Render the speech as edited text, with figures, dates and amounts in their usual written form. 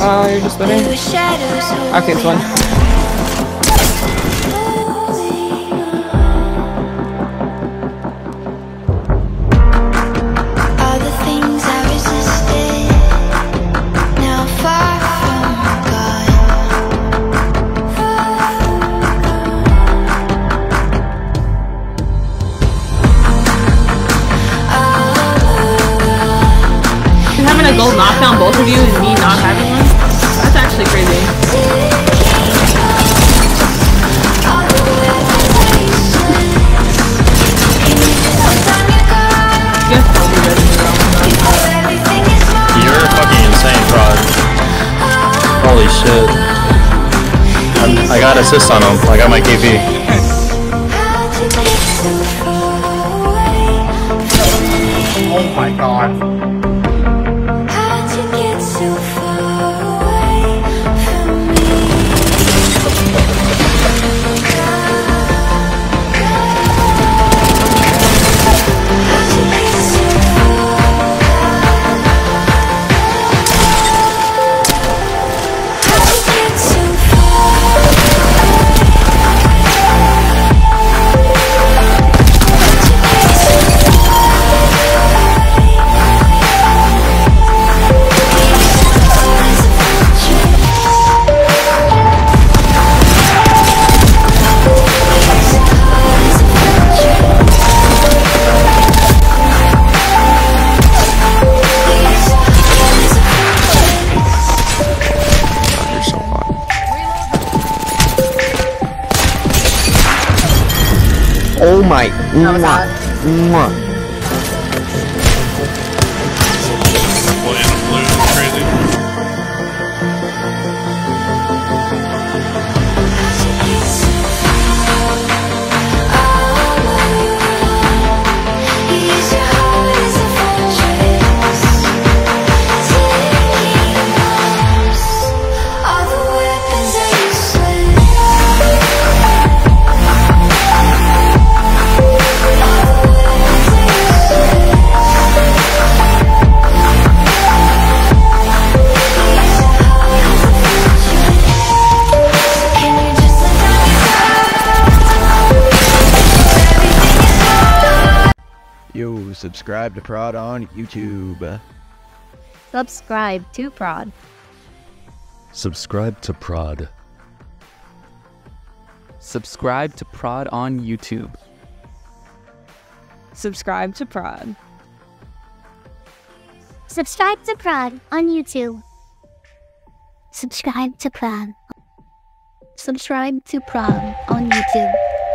Oh, you're just living? Okay, it's one. Having a gold knockdown both of you and me not having one? That's actually crazy. You're fucking insane, Prod. Holy shit. I got assist on him. I got my KP. Oh my god. Oh my, mwah, mwah. Yo, subscribe to Prod on YouTube. Subscribe to Prod. Subscribe to Prod. Subscribe to Prod on YouTube. Subscribe to Prod. Subscribe to Prod on YouTube. Subscribe to Prod. Subscribe to Prod on YouTube.